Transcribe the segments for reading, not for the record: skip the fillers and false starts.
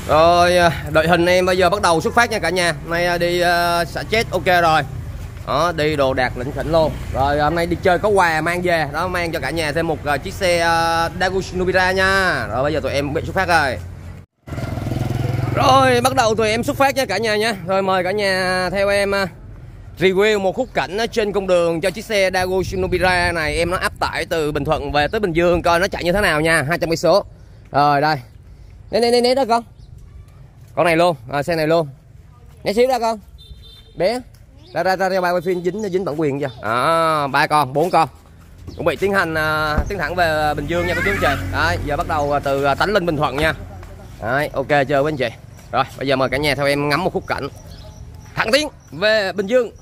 Rồi đội hình em bây giờ bắt đầu xuất phát nha cả nhà. Hôm nay đi xả chết ok rồi. Đó, đi đồ đạc lỉnh kỉnh luôn. Rồi hôm nay đi chơi có quà mang về. Đó, mang cho cả nhà thêm một chiếc xe Daewoo Nubira nha. Rồi bây giờ tụi em bị xuất phát rồi. Rồi bắt đầu tụi em xuất phát nha cả nhà nha. Rồi mời cả nhà theo em review một khúc cảnh trên con đường cho chiếc xe Daewoo Nubira này. Em nó áp tải từ Bình Thuận về tới Bình Dương coi nó chạy như thế nào nha. 200 cây số. Rồi đây. Né đó con. Con này luôn, xe này luôn. Né xíu ra con. Bé. Ra ba quay phim dính bản quyền chưa? Ba con, 4 con. Chuẩn bị tiến thẳng về Bình Dương nha các chú anh chị. Đấy, giờ bắt đầu từ Tánh Linh Bình Thuận nha. Đấy, ok chơi với anh chị. Rồi, bây giờ mời cả nhà theo em ngắm một khúc cảnh thẳng tiến về Bình Dương.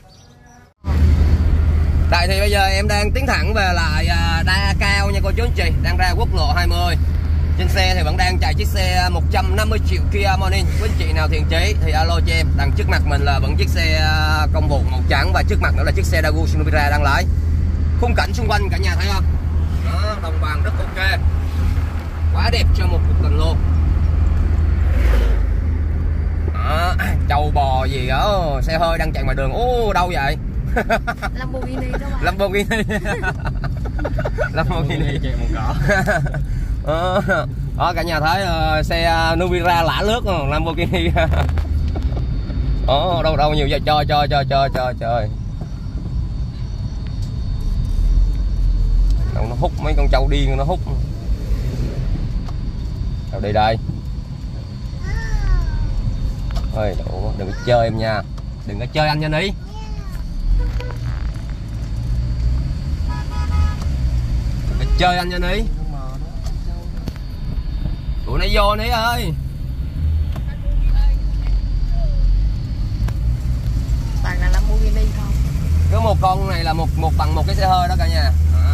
Tại thì bây giờ em đang tiến thẳng về lại Đa Cao nha cô chú anh chị, đang ra quốc lộ 20. Trên xe thì vẫn đang chạy chiếc xe 150 triệu Kia Morning. Quý anh chị nào thiện chí thì alo cho em. Đằng trước mặt mình là vẫn chiếc xe công vụ màu trắng và trước mặt nữa là chiếc xe Daewoo Nubira đang lái. Khung cảnh xung quanh cả nhà thấy không? Đó, đồng bằng rất ok. Quá đẹp cho một cuộc tình luôn. Đó, trâu bò gì đó, xe hơi đang chạy ngoài đường. Ô đâu vậy? Lamborghini đó bạn. Lamborghini. Lamborghini chạy một cỏ. Đó cả nhà thấy xe Nubira lả lướt không? Lamborghini. Đâu nhiều vậy, chơi. Đâu nó hút mấy con trâu điên nó hút. Đâu đây. Ơi, đừng có chơi em nha. Đừng có chơi anh nha Ní. Đừng có chơi anh nha Ní. Tụi nó vô Ní ơi. Toàn là Lamborghini không? Cứ một con này là một bằng một cái xe hơi đó cả nhà.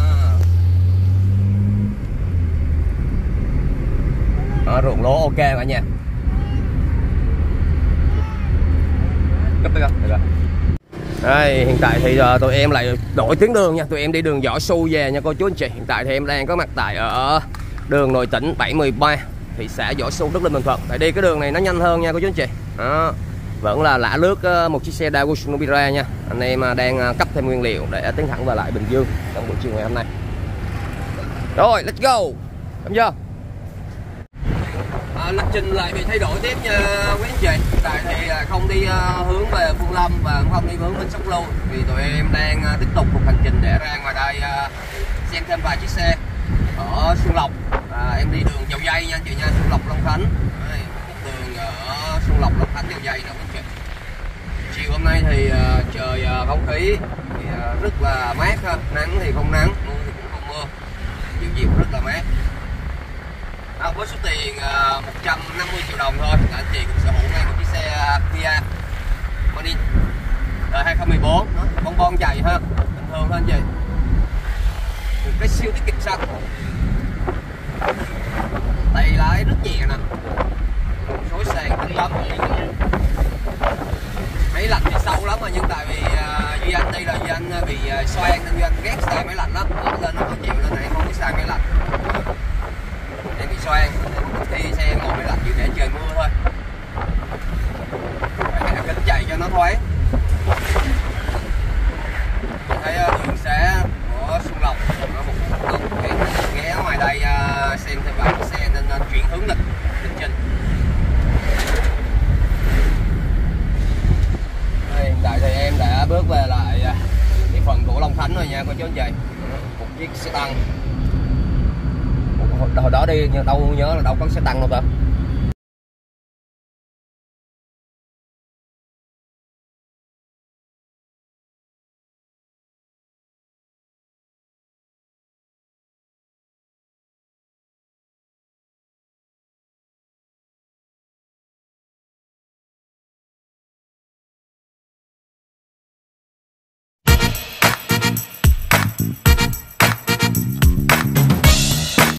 Ruộng lúa ok cả nhà. Cấp được không? Đây, hiện tại thì tụi em lại đổi tuyến đường nha. Tụi em đi đường Võ Xu về nha cô chú anh chị. Hiện tại thì em đang có mặt tại ở đường Nội Tỉnh 713, thị xã Võ Xu, Đức Linh, Bình Thuận. Tại đi cái đường này nó nhanh hơn nha cô chú anh chị. Đó, vẫn là lả lướt một chiếc xe Daewoo Nubira nha. Anh em đang cấp thêm nguyên liệu để tiến thẳng về lại Bình Dương trong buổi chiều ngày hôm nay. Rồi, let's go. Đúng chưa? Lịch trình lại bị thay đổi tiếp nha quý anh chị. Tại thì không đi hướng về Phương Lâm và cũng không đi hướng bên Sóc Lưu, vì tụi em đang tiếp tục một hành trình để ra ngoài đây xem thêm vài chiếc xe ở Xuân Lộc. Em đi đường Dầu Dây nha anh chị nha, Xuân Lộc Long Khánh. Đây, đường ở Xuân Lộc Long Khánh Dầu Dây nè quý anh chị. Chiều hôm nay thì trời không khí thì rất là mát ha, nắng thì không nắng, mưa thì cũng không mưa, dịu rất là mát. Với số tiền 150 triệu đồng thôi là anh chị cũng sở hữu ngay một chiếc xe Kia Morning đời 2014, nó bon chạy ha, bình thường thôi anh chị. Một cái siêu tiết kiệm xăng, tay lái rất nhẹ nè, xối sàn tính lắm. Máy lạnh thì sâu lắm mà, nhưng tại vì Duy Anh đây là Duy Anh bị xoang nên Duy Anh ghét xài máy lạnh lắm, lên nó khó chịu nên này không biết xài máy lạnh. Em bị xoang, khi xe ngồi máy lạnh chỉ để trời mưa thôi. Phải kính chạy cho nó thoáng. Thấy đường xá của Xuân Lộc nó một ghé ngoài đây xem thêm vài chiếc xe nên chuyển hướng lịch trình. Hiện tại thì em đã bước về lại địa phận của Long Khánh rồi nha cô chú anh chị. Một chiếc xe tăng. Hồi đó đi nhưng đâu nhớ là đâu có xe tăng đâu ta.